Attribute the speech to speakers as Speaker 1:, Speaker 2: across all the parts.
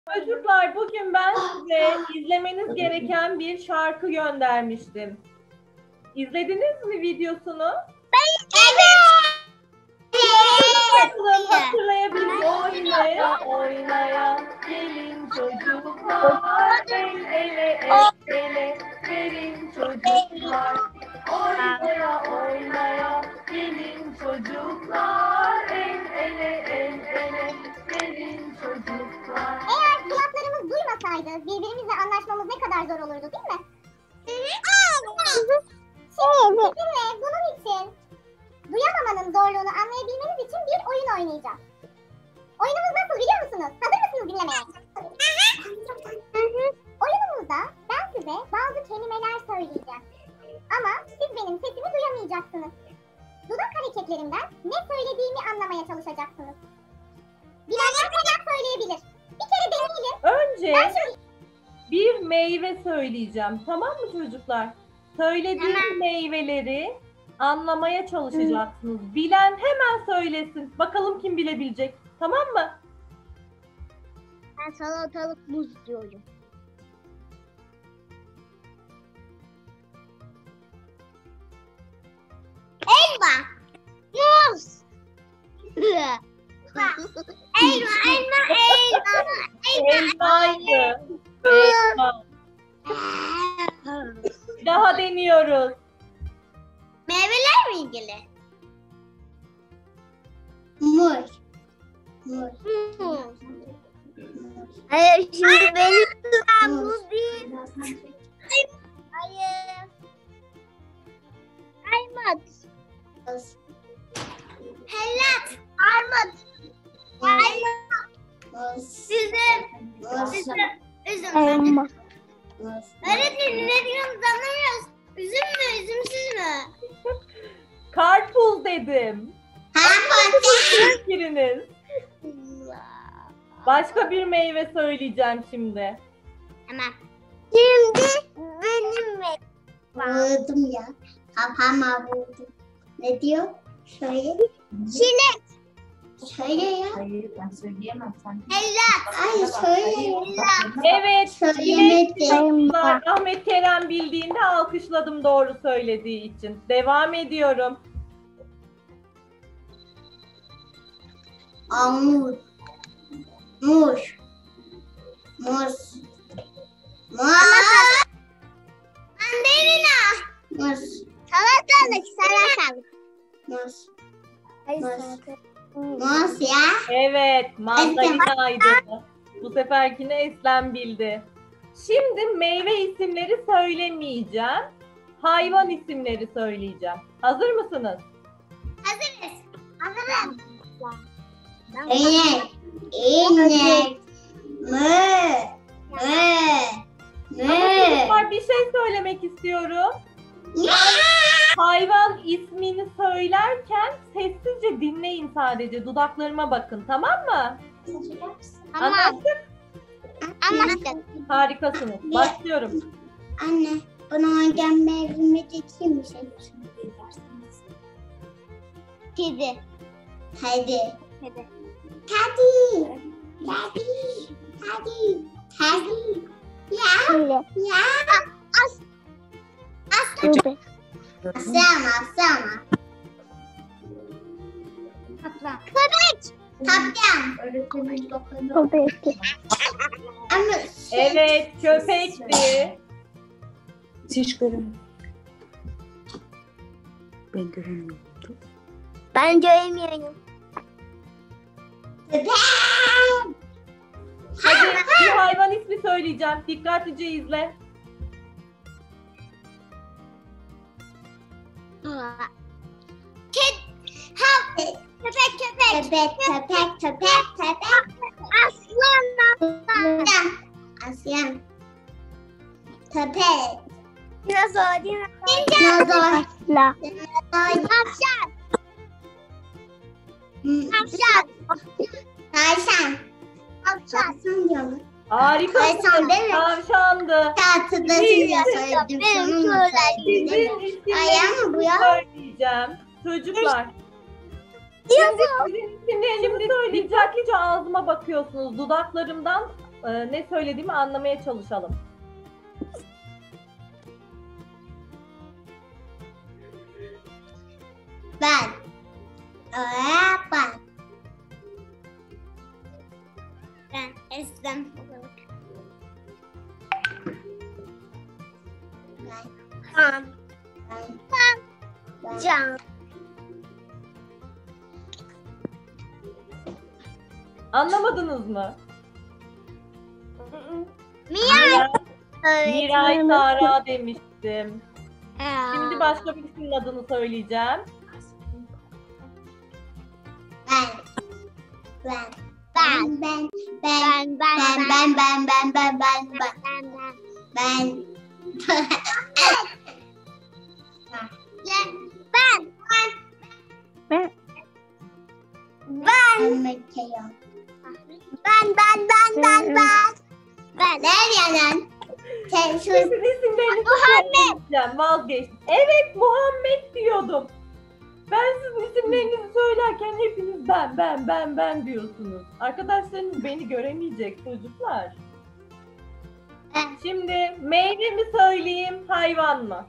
Speaker 1: Çocuklar bugün ben size izlemeniz gereken bir şarkı göndermiştim. İzlediniz mi videosunu?
Speaker 2: Evet.
Speaker 1: Bakalım hatırlayabilir. Oynaya oynaya gelin çocuklar, el ele el ele gelin çocuklar. Oynaya oynaya gelin çocuklar, el ele el ele gelin çocuklar.
Speaker 2: Eğer kulaklarımız duymasaydı birbirimizle anlaşmamız ne kadar zor olurdu değil mi? Şimdi sizinle bunun için duyamamanın zorluğunu anlayabilmeniz için bir oyun oynayacağım. Oyunumuz nasıl biliyor musunuz? Hazır mısınız dinlemeye? Oyunumuzda ben size bazı kelimeler söyleyeceğim. Ama siz benim sesimi duyamayacaksınız. Dudak hareketlerimden ne söylediğimi anlamaya çalışacaksınız. Bilenler hemen söyleyebilir. Bir kere deneyelim.
Speaker 1: Önce bir meyve söyleyeceğim. Tamam mı çocuklar? Söylediğim meyveleri anlamaya çalışacaksınız. Bilen hemen söylesin. Bakalım kim bilebilecek. Tamam mı?
Speaker 2: Ben salatalık muz diyorum. Elma. Muz. Elma.
Speaker 1: Elmaydı. Elma. Bir daha deniyoruz.
Speaker 2: Meyveler mi ilgili? Muz. Hayır şimdi benim muz değil. Hayır. Armut. Hellat. Armut. Üzüm.
Speaker 3: Elma.
Speaker 2: Öğretmenim ne diyorsunuz anlamıyoruz. Üzüm mü üzümsüz mü?
Speaker 1: Karpuz dedim. Biriniz. Başka bir meyve söyleyeceğim şimdi.
Speaker 2: Tamam. Şimdi benim mi? Vurdum ya. Kafama vurdum. Ne diyor? Söyle. Çilek. Söyle ya.
Speaker 3: Hayır ben söyleyemem sen.
Speaker 2: Hellat. Ay söyle.
Speaker 1: Evet.
Speaker 2: Söylemedim.
Speaker 1: Çocuklar, Ahmet Kerem bildiğinde alkışladım doğru söylediği için. Devam ediyorum.
Speaker 2: Armut. Muz. Muz. Mandalina. Muz. Salatalık. Muz. Muz ya.
Speaker 1: Evet, mandalinaydı. Bu seferkini Eslem bildi. Şimdi meyve isimleri söylemeyeceğim. Hayvan isimleri söyleyeceğim. Hazır mısınız?
Speaker 2: Hazırım. İnek.
Speaker 1: Çocuklar bir şey söylemek istiyorum. Hayvan ismini söylerken sessizce dinleyin sadece. Dudaklarıma bakın, tamam mı? Anlaştık.
Speaker 2: Anlaştık.
Speaker 1: Harikasınız. Başlıyorum.
Speaker 2: Anne, bana oyuncağın mevzimi çekeyim mi? Kedi. Kedi. Kedi. Kedi. Ya. Ya. Aslan. Köpek. Kaplan. Ama
Speaker 1: Evet, köpekti.
Speaker 3: Hiç göremiyorum. Ben göremiyorum.
Speaker 2: ben göremiyorum. Köpek.
Speaker 1: Hadi bir hayvan ismi söyleyeceğim. Dikkatlice izle.
Speaker 2: Köpek. Aslan. Köpek. Dinozor. Tavşan diyorum.
Speaker 1: Harikasınız.
Speaker 2: Tavşan değil mi?
Speaker 1: Tavşandı.
Speaker 2: Tatlıda söyledim.
Speaker 1: Sizin isimlerinizi
Speaker 2: bu ya.
Speaker 1: söyleyeceğim. Çocuklar. Şimdi sizin isimlerinizi söyleyeceğim. Dikkatlice ağzıma bakıyorsunuz. Dudaklarımdan ne söylediğimi anlamaya çalışalım.
Speaker 2: Ben. Ben. Ben esnem. Ben. Can.
Speaker 1: Anlamadınız mı?
Speaker 2: Mia.
Speaker 1: Miray Sara demiştim. Şimdi başka birisinin adını söyleyeceğim. Sizin isimlerinizi söyleyeceğim. Vazgeçtim. Evet, Muhammed diyordum. Ben sizin isimlerinizi söylerken hepiniz ben diyorsunuz. Arkadaşlarınız beni göremeyecek çocuklar. Şimdi meyve mi söyleyeyim, hayvan mı?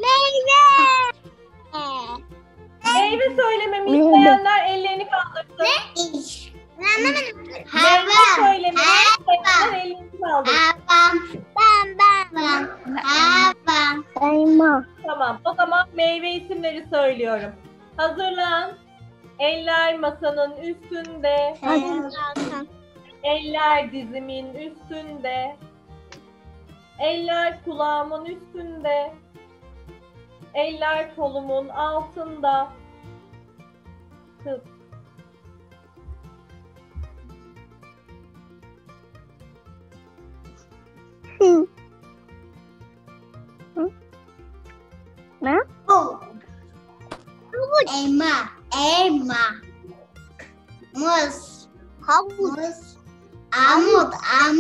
Speaker 1: Meyve söylememi isteyenler ellerini kaldırsın. Meyve söylememi isteyenler ellerini kaldırsın. Tamam, o zaman meyve isimleri söylüyorum. Hazırlan. Eller masanın üstünde. Eller dizimin üstünde. Eller kulağımın üstünde. Eller kolumun altında. Kız.
Speaker 2: Elma. Muz. Muz. Armut.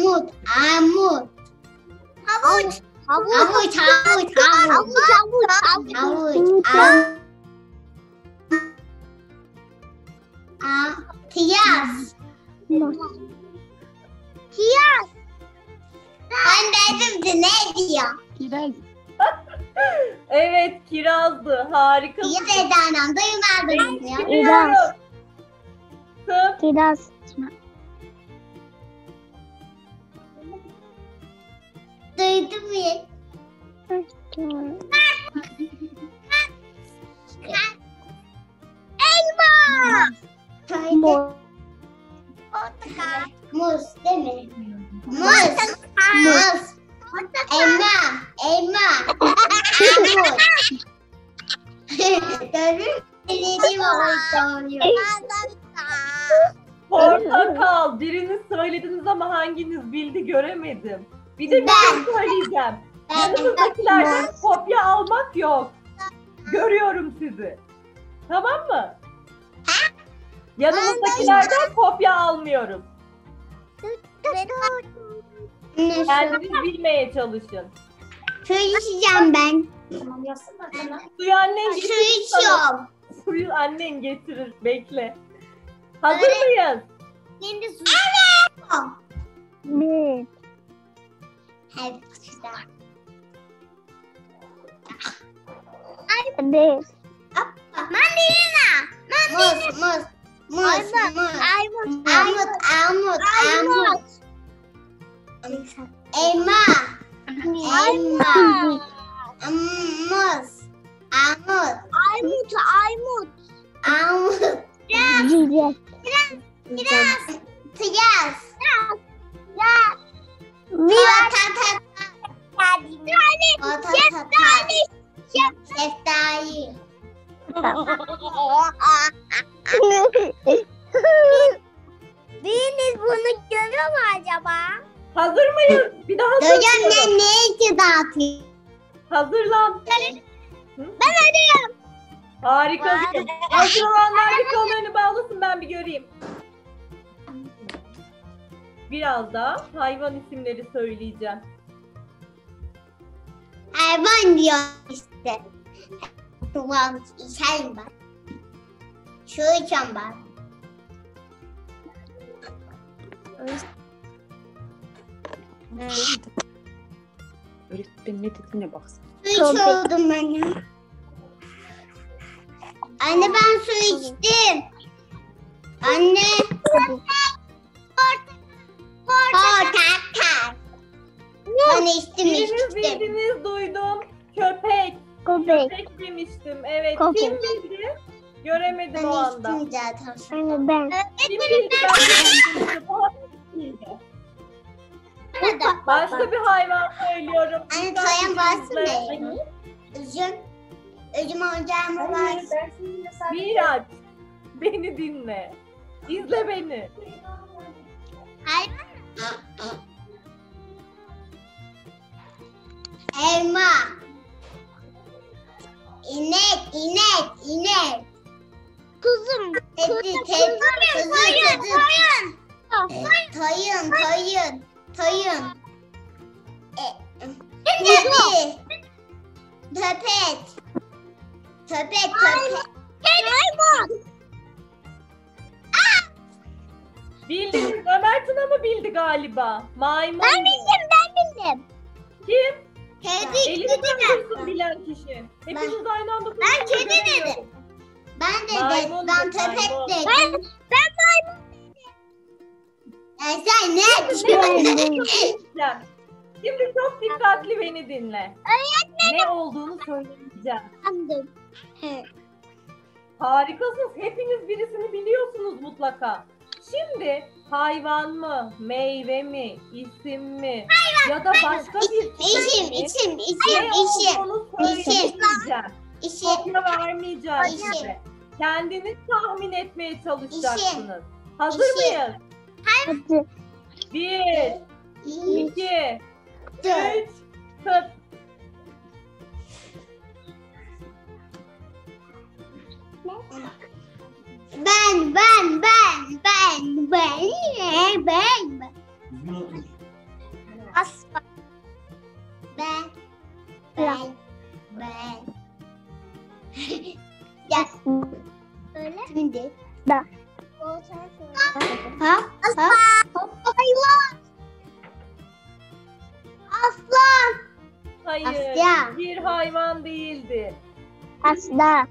Speaker 2: Havuç. Kıyas. Ben dedim de ne diyor?
Speaker 1: Evet, kirazdı. Harika.
Speaker 2: İyi dedi anam. Duymadınız ya.
Speaker 1: Biliyorum. Kız.
Speaker 4: Kiraz.
Speaker 2: Duydum ya.
Speaker 4: Mor.
Speaker 2: Muz değil mi? Muz. Elma. Armut. Dediğim oluyor.
Speaker 1: Portakal. Biriniz söylediniz ama hanginiz bildi göremedim. Bir de bir şey söyleyeceğim. Yanınızdakilerden kopya almak yok. Görüyorum sizi. Tamam mı? Yanınızdakilerden kopya almıyoruz. Kendiniz bilmeye çalışın.
Speaker 2: Su içeceğim ben.
Speaker 1: Suyu annen
Speaker 2: Su
Speaker 1: getirir sana.
Speaker 2: içiyorum.
Speaker 1: Suyu annen getirir. Bekle. Hazır mıyız?
Speaker 2: Şimdi su.
Speaker 4: Bir.
Speaker 2: Hepsi.
Speaker 4: Bir.
Speaker 2: Mandalina. Muz. Armut. Elma. Muz. Armut.
Speaker 4: Cicek.
Speaker 2: Kıyas. Şeftali. Biriniz bunu görüyor mu acaba?
Speaker 1: Hazır mıyız? Bir daha
Speaker 2: Hocam
Speaker 1: söylüyorum.
Speaker 2: ne için dağıtıyor?
Speaker 1: Hazırlan.
Speaker 2: Ben ödüyorum.
Speaker 1: Harika. Hazır olanlar bir kollarını bağlasın, ben bir göreyim. Biraz daha hayvan isimleri söyleyeceğim.
Speaker 2: Hayvan diyor işte. Kulağım içerim ben. Şu içeceğim ben.
Speaker 3: Öğretmen ne dediğine baksana.
Speaker 4: Su içiyordum ben ya. Anne ben su içtim. Anne. Portakal. Ben içtim
Speaker 1: Biriniz
Speaker 4: içtim.
Speaker 1: bildiniz, duydum. Köpek.
Speaker 2: Köpek.
Speaker 1: Köpek demiştim. Evet.
Speaker 2: Köpek.
Speaker 1: Kim bildi? Göremedim
Speaker 4: Ben
Speaker 1: o anda.
Speaker 4: içtim zaten.
Speaker 2: Anne ben.
Speaker 1: Kim bildi? Ben bildim. Bildi. Başka bir hayvan söylüyorum.
Speaker 4: Anne
Speaker 1: Dikkat
Speaker 4: tayan varsın
Speaker 1: edin.
Speaker 4: mı? Üzüm. Üzüm oyuncağımı varsın.
Speaker 1: Miraç. Beni dinle. İzle beni.
Speaker 4: Hayvan. Elma. İnek, inek, inek.
Speaker 2: Kuzum.
Speaker 4: Tedi, tedi, Toyun, toyun, toyun. Kedi. Köpek. Köpek, köpek.
Speaker 1: Bildiniz. Ömer Tuna mı bildi galiba? Maymun.
Speaker 2: Ben bildim.
Speaker 1: Kim?
Speaker 4: Kedi,
Speaker 1: Elini
Speaker 4: kedi
Speaker 1: kaldırsın
Speaker 4: ben.
Speaker 1: bilen kişi. Hepiniz aynı anda
Speaker 4: Ben kedi
Speaker 1: konuşuyorsunuz.
Speaker 4: dedim. Ben de
Speaker 1: Maymun
Speaker 4: ben
Speaker 1: dedi,
Speaker 4: köpek
Speaker 1: maymun.
Speaker 4: dedim. Sen ne
Speaker 1: Söyleyeceğim. Şimdi çok dikkatli beni dinle. Ne olduğunu söyleyeceğim.
Speaker 2: Anladım.
Speaker 1: Harikasınız. Hepiniz birisini biliyorsunuz mutlaka. Şimdi hayvan mı, meyve mi, isim mi ya da başka bir
Speaker 4: İşim,
Speaker 1: mi?
Speaker 4: işim,
Speaker 1: Ne
Speaker 4: işim,
Speaker 1: olduğunu
Speaker 4: İsim.
Speaker 1: söyleyeceğim.
Speaker 4: işim.
Speaker 1: Kopya vermeyeceğim
Speaker 4: İsim.
Speaker 1: size. Kendiniz tahmin etmeye çalışacaksınız. Hazır
Speaker 4: İsim.
Speaker 1: mıyız?
Speaker 2: Hadi.
Speaker 1: 1, 2, 3, tıp.
Speaker 4: Ben.
Speaker 2: Aslan.
Speaker 4: Ben. Ya
Speaker 2: Öyle.
Speaker 4: şimdi.
Speaker 2: Ben.
Speaker 4: Ha? Hayvan. Aslan.
Speaker 1: Hayır,
Speaker 4: Aslan.
Speaker 1: bir hayvan değildi.
Speaker 2: Aslan.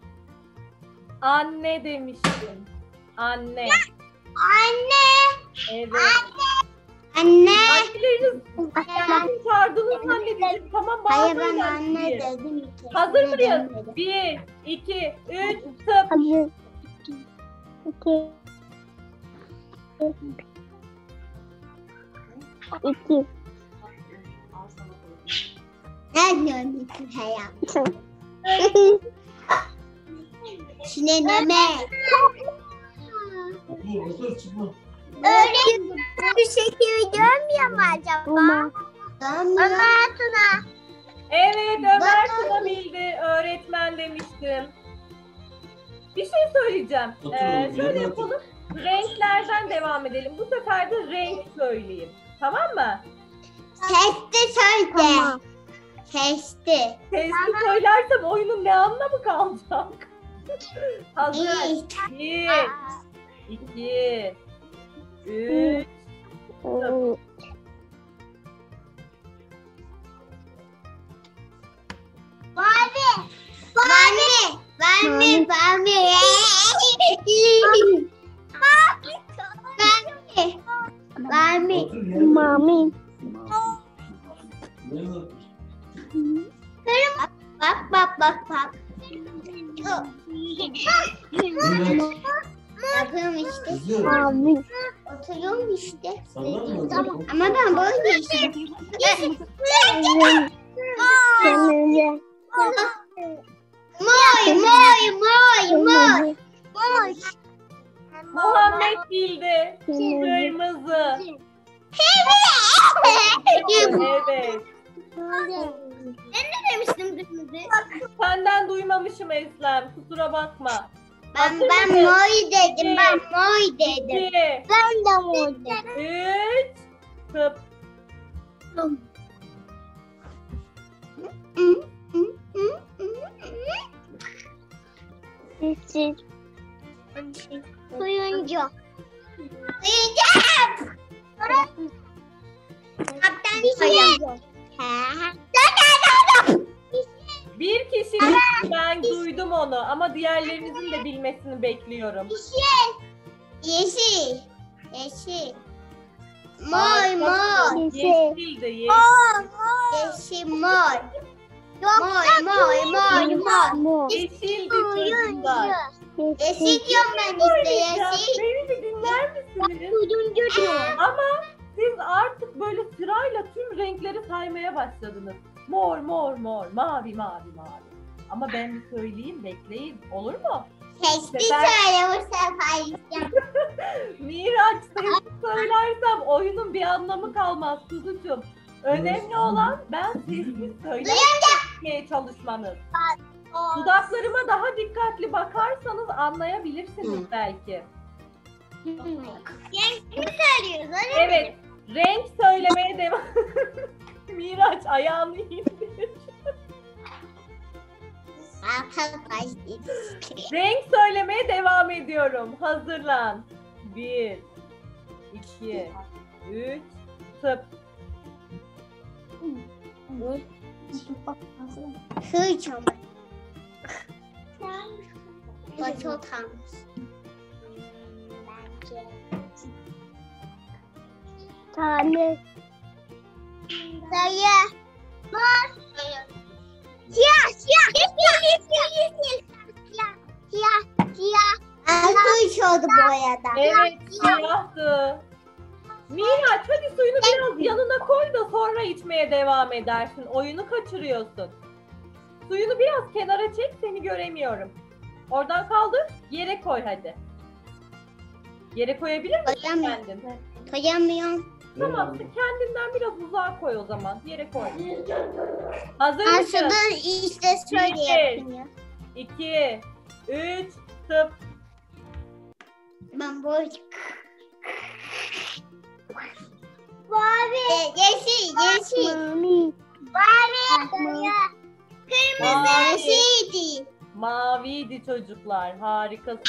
Speaker 1: Anne demiştim. Anne.
Speaker 4: Anne.
Speaker 1: Evet.
Speaker 4: Anne.
Speaker 1: Anneleriniz kendini çağırdığınız zannedeceğim. Tamam,
Speaker 4: Hayır
Speaker 1: bağırmayın
Speaker 4: ben anne
Speaker 1: diye.
Speaker 4: dedim.
Speaker 1: Hazır
Speaker 4: Anne
Speaker 1: mıyız?
Speaker 4: demedim.
Speaker 1: 1, 2, 3, tıp.
Speaker 2: Hadi. İki. İki.
Speaker 4: Ne diyorsun hayatım? Sineneme. Öyle bir şekilde görmüyor mu acaba? Ömer Tuna.
Speaker 1: Evet, Ömer
Speaker 4: Bakın.
Speaker 1: Tuna bildi. Öğretmen demiştim. Bir şey söyleyeceğim. Şöyle yapalım. Renklerden devam edelim. Bu sefer de renk söyleyeyim. Tamam mı?
Speaker 4: Testi söyle.
Speaker 2: Tamam.
Speaker 4: Testi.
Speaker 1: Testi söylersem oyunun ne anlamı kalacak? Hazır. 1, 2, 3.
Speaker 4: Mavi. Mavi.
Speaker 2: Mami.
Speaker 4: Bak. Yapıyorum işte.
Speaker 2: Mavi.
Speaker 4: Oturuyorum işte.
Speaker 5: Tamam.
Speaker 4: Ama ben böyle işte.
Speaker 2: Kırmızı.
Speaker 4: Moy.
Speaker 1: Muhammed bildi. Kırmızı. Evet.
Speaker 4: Demiştim kırmızı.
Speaker 1: Senden duymamışım Eslem. Kusura bakma.
Speaker 4: Ben moy dedim. Ben moy dedim.
Speaker 1: 2,
Speaker 2: Ben de vurdum.
Speaker 1: 3. Tıp.
Speaker 2: Sessiz.
Speaker 4: Oyuncak.
Speaker 1: Bir kişi ben duydum onu ama diğerlerinizin de bilmesini bekliyorum.
Speaker 4: Yeşil. Yeşil. Mor mor.
Speaker 1: Yeşildi, yeşil.
Speaker 4: Yeşil mor. Mor mor mor mor.
Speaker 1: Yeşildi çocuklar.
Speaker 4: Yeşil diyorum ben işte
Speaker 1: Ya,
Speaker 4: yeşil.
Speaker 1: beni bir dinler misiniz? Ama siz artık böyle sırayla tüm renkleri saymaya başladınız. Mor, mor, mor, mavi, mavi, mavi. Ama ben bir söyleyeyim, bekleyin. Olur mu?
Speaker 4: Seçti söyle bu sefer.
Speaker 1: Miraç, sesli söylersem oyunun bir anlamı kalmaz kuzucuğum. Önemli olan ben sesli söylemeye çalışmanız. Dudaklarıma daha dikkatli bakarsanız anlayabilirsiniz belki.
Speaker 4: Kimi söylüyoruz?
Speaker 1: Evet, renk söylemeye devam. Miraç ayağını indir. Renk söylemeye devam ediyorum. Hazırlan. 1, 2, 3, tıp.
Speaker 4: Hiç ama. O çok almış.
Speaker 2: Tane.
Speaker 4: Sayı. Mor. Siyah, siyah. Yeşil. Siyah. Hiç oldu bu arada.
Speaker 1: Evet, siyahtı. Miraç hadi suyunu biraz yanına koy da sonra içmeye devam edersin. Oyunu kaçırıyorsun. Suyunu biraz kenara çek, seni göremiyorum. Oradan kaldır, yere koy hadi. Yere koyabilir misin
Speaker 4: Koyamıyorum.
Speaker 1: kendin?
Speaker 4: Koyamıyorum.
Speaker 1: Tamam, kendinden biraz uzağa koy o zaman. Yere koy. Hazır mısın?
Speaker 4: Aslında işte şöyle yapıyor.
Speaker 1: 2, 3, tıp.
Speaker 4: Ben boş. Mavi. Yeşil, yeşil.
Speaker 2: Mami.
Speaker 4: Mavi. Kırmızı
Speaker 1: Mavi.
Speaker 4: yeşildi.
Speaker 1: Maviydi çocuklar. Harikasın.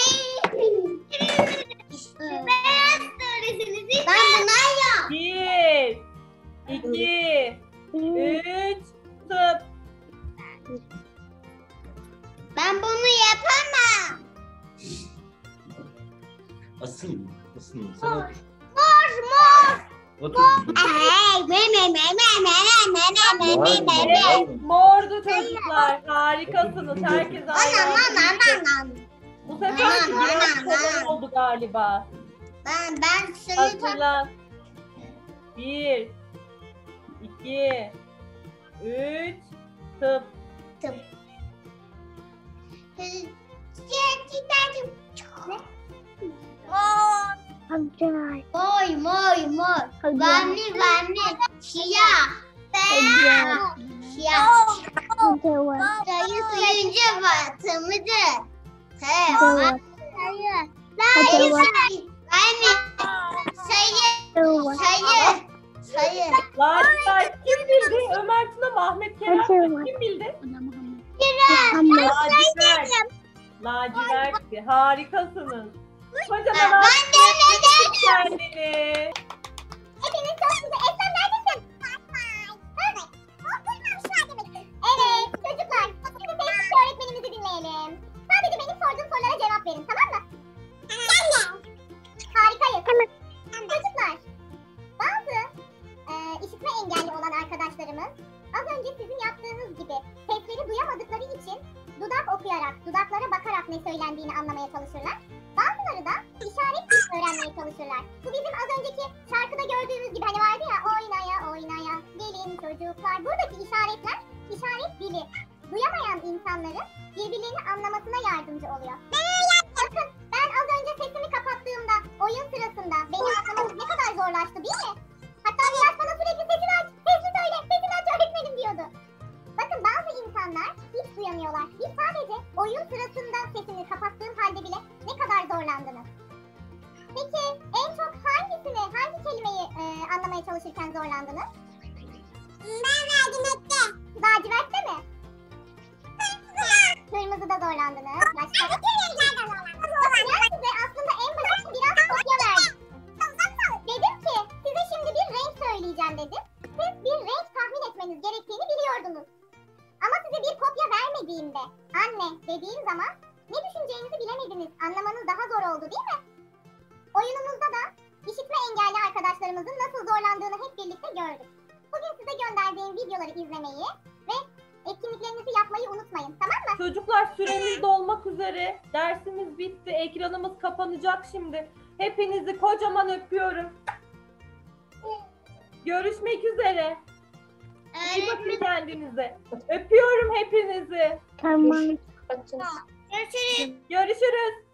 Speaker 4: Beyaz söyleseniz. Ben bunlar ya.
Speaker 1: 1, 2, 3, tıp.
Speaker 4: Ben bunu yapamam.
Speaker 5: Asıl. Sen otur.
Speaker 4: Mor.
Speaker 5: Otur.
Speaker 1: Evet, mordu çocuklar. Harikasınız. Herkes aynı. Bu sefer biraz kolay oldu galiba.
Speaker 4: Ben seni
Speaker 1: Hazırlan. 1, 2, 3, tıp.
Speaker 4: Mor. Vermi. Siyah. Beyaz. Siyah. Sayı sayınca var. Kırmızı. Sayı. Sayı.
Speaker 1: Lacivert kim bildi? Ömer Tuna, Mahmet Kerem kim bildi? Lacivert'ti. Harikasınız. Kocaman kendini.
Speaker 2: Hepiniz çok güzel. Esra neredesin? Evet çocuklar. Şimdi sessiz öğretmenimizi dinleyelim. Sadece benim sorduğum sorulara cevap verin, tamam mı? Harikayız. Çocuklar, bazı işitme engelli olan arkadaşlarımız az önce sizin yaptığınız gibi sesleri duyamadıkları için dudak okuyarak, dudaklara bakarak ne söylendiğini anlamaya çalışırlar. Bazıları da işaret dili öğrenmeye çalışırlar. Bu bizim az önceki şarkıda gördüğümüz gibi hani vardı ya, oynaya oynaya gelin çocuklar. Buradaki işaretler işaret dili. Duyamayan insanların birbirlerini anlamasına yardımcı oluyor. Bakın ben az önce sesimi kapattığımda oyun sırasında beni anlamanız ne kadar zorlaştı değil mi? Hatta biraz bana sürekli sesini aç, sesini aç öğretmenim diyordu. Bakın bazı insanlar hiç duyamıyorlar. Biz sadece oyun sırasında sesini kapattığım halde bile ne kadar zorlandınız. Peki en çok hangi kelimeyi anlamaya çalışırken zorlandınız? Ben lacivertte. Lacivertte mi? Kırmızıda zorlandınız. Başka? Ben size aslında en başta biraz kopya verdim. Dedim ki size şimdi bir renk söyleyeceğim dedim. bir renk tahmin etmeniz gerektiğini biliyordunuz. Ama size bir kopya vermediğimde anne dediğim zaman ne düşüneceğinizi bilemediniz. Anlamanız daha zor oldu değil mi? Oyunumuzda da işitme engelli arkadaşlarımızın nasıl zorlandığını hep birlikte gördük. Bugün size gönderdiğim videoları izlemeyi ve etkinliklerinizi yapmayı unutmayın, tamam mı?
Speaker 1: Çocuklar süremiz dolmak üzere. Dersimiz bitti. Ekranımız kapanacak şimdi. Hepinizi kocaman öpüyorum. Görüşmek üzere. İyi bakın kendinize. Öpüyorum hepinizi.
Speaker 3: Tamam. Bakacağız.
Speaker 4: Görüşürüz.
Speaker 1: Görüşürüz.